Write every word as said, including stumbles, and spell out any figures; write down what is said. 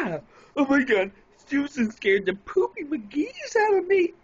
Oh my god, Susan scared the poopy McGee's out of me.